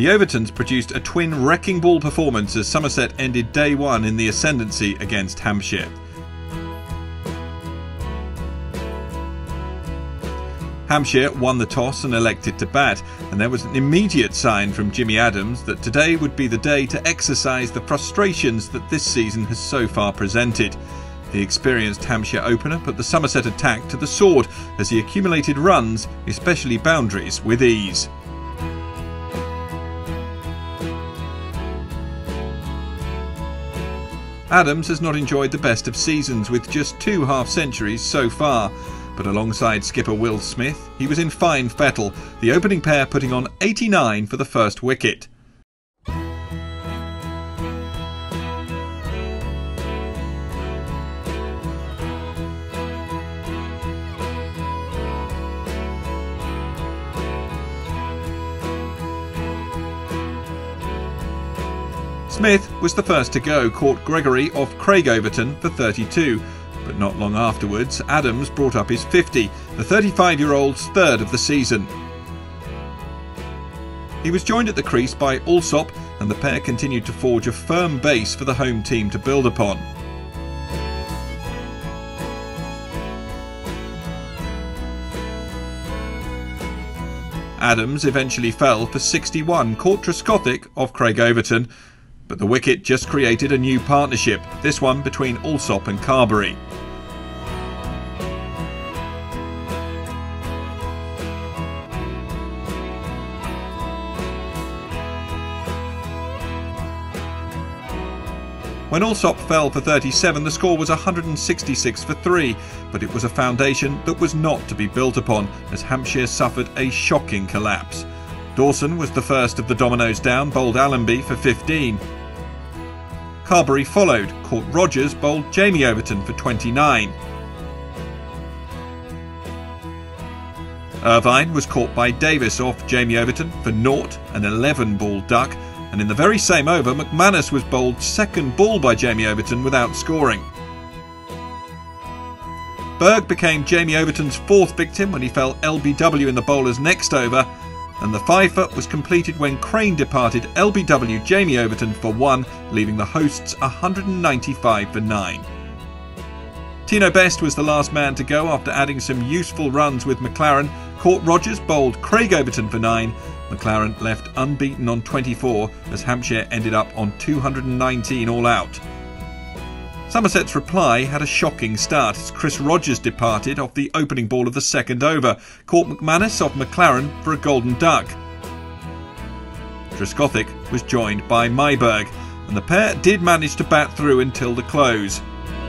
The Overtons produced a twin wrecking ball performance as Somerset ended day one in the ascendancy against Hampshire. Hampshire won the toss and elected to bat, and there was an immediate sign from Jimmy Adams that today would be the day to exercise the frustrations that this season has so far presented. The experienced Hampshire opener put the Somerset attack to the sword as he accumulated runs, especially boundaries, with ease. Adams has not enjoyed the best of seasons with just 2 half-centuries so far, but alongside skipper Will Smith, he was in fine fettle, the opening pair putting on 89 for the first wicket. Smith was the first to go, caught Gregory off Craig Overton for 32. But not long afterwards, Adams brought up his 50, the 35-year-old's third of the season. He was joined at the crease by Alsop, and the pair continued to forge a firm base for the home team to build upon. Adams eventually fell for 61, caught Trescothick off Craig Overton, but the wicket just created a new partnership, this one between Alsop and Carberry. When Alsop fell for 37, the score was 166 for 3, but it was a foundation that was not to be built upon as Hampshire suffered a shocking collapse. Dawson was the first of the dominoes down, bowled Allenby for 15. Carberry followed, caught Rogers, bowled Jamie Overton for 29. Irvine was caught by Davis off Jamie Overton for 0, an 11-ball duck, and in the very same over, McManus was bowled second ball by Jamie Overton without scoring. Berg became Jamie Overton's 4th victim when he fell LBW in the bowler's next over, and the 5-foot was completed when Crane departed LBW Jamie Overton for 1, leaving the hosts 195 for 9. Tino Best was the last man to go after adding some useful runs with McLaren, caught Rogers, bowled Craig Overton for 9. McLaren left unbeaten on 24 as Hampshire ended up on 219 all out. Somerset's reply had a shocking start as Chris Rogers departed off the opening ball of the second over, caught McManus off McLaren for a golden duck. Trescothick was joined by Myberg, and the pair did manage to bat through until the close.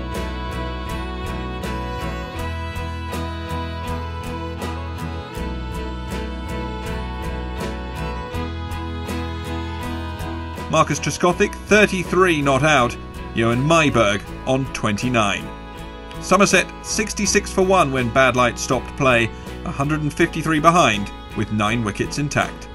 Marcus Trescothick 33 not out, Johan Myberg on 29. Somerset 66 for 1 when Bad Light stopped play, 153 behind with 9 wickets intact.